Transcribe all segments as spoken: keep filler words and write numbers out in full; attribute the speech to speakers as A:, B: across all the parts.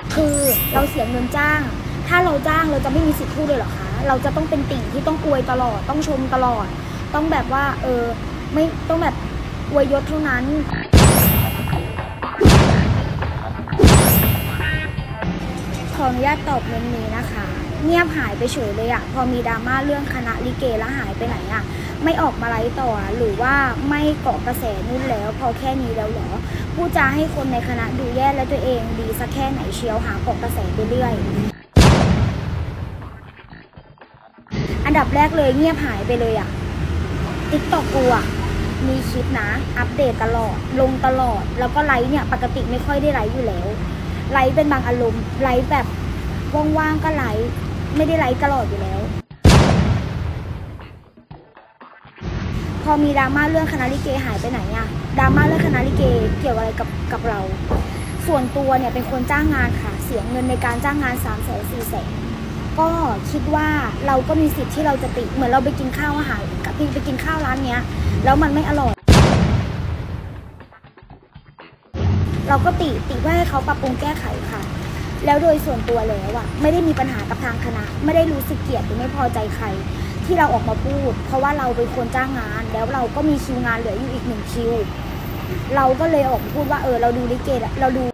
A: คือเราเสียเงินจ้างถ้าเราจ้างเราจะไม่มีสิทธิ์พูดเลยเหรอคะเราจะต้องเป็นติ่งที่ต้องอวยตลอดต้องชมตลอดต้องแบบว่าเออไม่ต้องแบบอวยยศเท่านั้นขออนุญาตตอบเรื่องนี้นะคะเงียบหายไปเฉยเลยอะพอมีดราม่าเรื่องคณะลิเกแล้วหายไปไหนอะไม่ออกมาไลฟ์ต่อหรือว่าไม่เกาะกระแสนู่นแล้วพอแค่นี้แล้วเหรอผู้จาให้คนในคณะดูแย่และตัวเองดีสักแค่ไหนเชียวหาเกาะกระแสไปเรื่อยอันดับแรกเลยเงียบหายไปเลยอะติ๊กต็อกกูอะมีคลิปนะอัปเดตตลอดลงตลอดแล้วก็ไลฟ์เนี่ยปกติไม่ค่อยได้ไลฟ์อยู่แล้วไลฟ์เป็นบางอารมณ์ไลฟ์แบบว่างๆก็ไลฟ์ไม่ได้ไลฟ์ตลอดอยู่แล้วพอมีดราม่าเรื่องคณะลิเกหายไปไหนอะดราม่าเรื่องคณะลิเกเกี่ยวอะไรกับกับเราส่วนตัวเนี่ยเป็นคนจ้างงานค่ะเสียเงินในการจ้างงานสามแสนสี่แสนก็คิดว่าเราก็มีสิทธิ์ที่เราจะติเหมือนเราไปกินข้าวอาหารกับพี่ไปกินข้าวร้านเนี้ยแล้วมันไม่อร่อยเราก็ติติว่าให้เขาปรับปรุงแก้ไขค่ะแล้วโดยส่วนตัวแล้วอะไม่ได้มีปัญหากับทางคณะไม่ได้รู้สึกเกลียดหรือไม่พอใจใครที่เราออกมาพูดเพราะว่าเราเป็นคนจ้างงานแล้วเราก็มีคิวงานเหลืออยู่อีกหนึ่งคิวเราก็เลยออกมาพูดว่าเออเราดูลิเกเราดู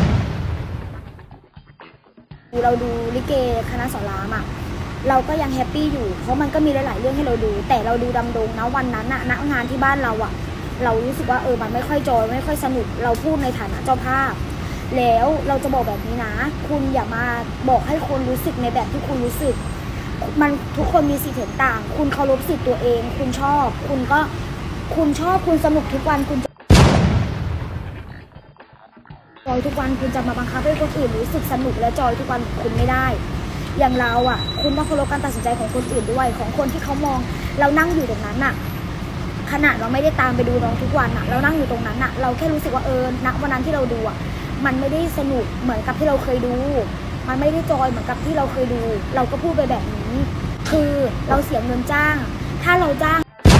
A: เราดูลิเกคณะสอนรามอะเราก็ยังแฮปปี้อยู่เพราะมันก็มีหลายๆเรื่องให้เราดูแต่เราดูดำดงนะวันนั้นอะณงานที่บ้านเราอะเรารู้สึกว่าเออมันไม่ค่อยจอยไม่ค่อยสนุกเราพูดในฐานะเจ้าภาพแล้วเราจะบอกแบบนี้นะคุณอย่ามาบอกให้คนรู้สึกในแบบที่คุณรู้สึกมันทุกคนมีสิทธิ์เห็นต่างคุณเคารพสิทธิ์ตัวเองคุณชอบคุณก็คุณชอบคุณสนุกทุกวันคุณจอยทุกวันคุณจะมาบังคับให้คนอื่นรู้สึกสนุกและจอยทุกวันคุณไม่ได้อย่างเราอ่ะคุณต้องเคารพการตัดสินใจของคนอื่นด้วยของคนที่เขามองเรานั่งอยู่ตรงนั้นน่ะขนาดเราไม่ได้ตามไปดูน้องทุกวันน่ะเรานั่งอยู่ตรงนั้นน่ะเราแค่รู้สึกว่าเออณวันนั้นที่เราดูอ่ะมันไม่ได้สนุกเหมือนกับที่เราเคยดูมันไม่ได้จอยเหมือนกับที่เราเคยดูเราก็พูดไปแบบนี้คือเราเสียเงินจ้างถ้าเราจ้าง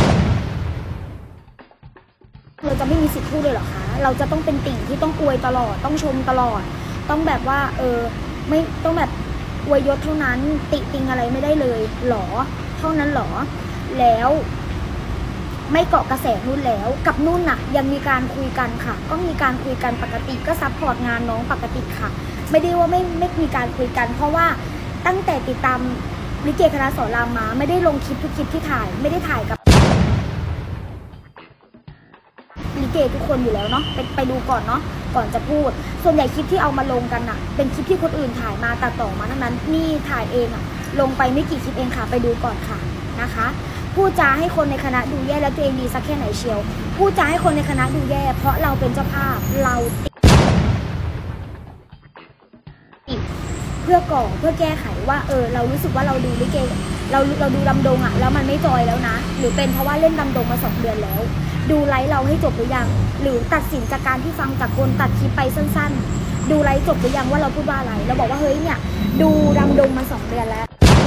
A: เราจะไม่มีสิทธิ์พูดเลยเหรอคะเราจะต้องเป็นติ่งที่ต้องอวยตลอดต้องชมตลอดต้องแบบว่าเออไม่ต้องแบบอวยยศเท่านั้นติติงอะไรไม่ได้เลยหรอเท่านั้นหรอแล้วไม่เกาะกระแสนุ่นแล้วกับนุ่นน่ะยังมีการคุยกันค่ะก็มีการคุยกันปกติก็ซัพพอร์ตงานน้องปกติค่ะไม่ได้ว่าไม่ไม่มีการคุยกันเพราะว่าตั้งแต่ติดตามลิเกคณะสอนรามมาไม่ได้ลงคลิปทุกคลิปที่ถ่ายไม่ได้ถ่ายกับลิเกทุกคนอยู่แล้วเนาะไปไปดูก่อนเนาะก่อนจะพูดส่วนใหญ่คลิปที่เอามาลงกันน่ะเป็นคลิปที่คนอื่นถ่ายมาตัดต่อมาทั้งนั้นนี่ถ่ายเองอะลงไปไม่กี่คลิปเองค่ะไปดูก่อนค่ะนะคะพูดจาให้คนในคณะดูแย่แล้วตัวเองดีสักแค่ไหนเชียวพูดจาให้คนในคณะดูแย่เพราะเราเป็นเจ้าภาพเราติดเพื่อก่อเพื่อแก้ไขว่าเออเรารู้สึกว่าเราดูลิเกเราเราดูดำดงอะแล้วมันไม่จอยแล้วนะหรือเป็นเพราะว่าเล่นดำดงมาสองเดือนแล้วดูไลฟ์เราให้จบหรือยังหรือตัดสินจากการที่ฟังจากคนตัดคลิปไปสั้นๆดูไลฟ์จบหรือยังว่าเราพูดว่าอะไรเราบอกว่าเฮ้ยเนี่ยดูดำดงมาสองเดือนแล้ว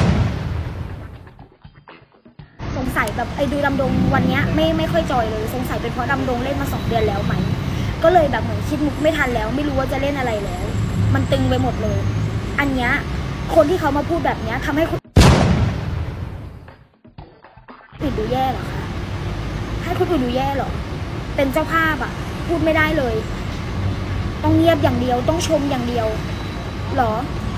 A: สงสัยแบบไอ้ดูดำดงวันนี้ไม่ไม่ค่อยจอยเลยสงสัยเป็นเพราะดำดงเล่นมาสองเดือนแล้วไหมก็เลยแบบเหมือนคิดมุกไม่ทันแล้วไม่รู้ว่าจะเล่นอะไรแล้วมันตึงไปหมดเลยอันเนี้ยคนที่เขามาพูดแบบเนี้ยทำให้คุณปิดดูแย่เหรอคะให้คุณปิดดูแย่เหรอเป็นเจ้าภาพอ่ะพูดไม่ได้เลยต้องเงียบอย่างเดียวต้องชมอย่างเดียวหรอ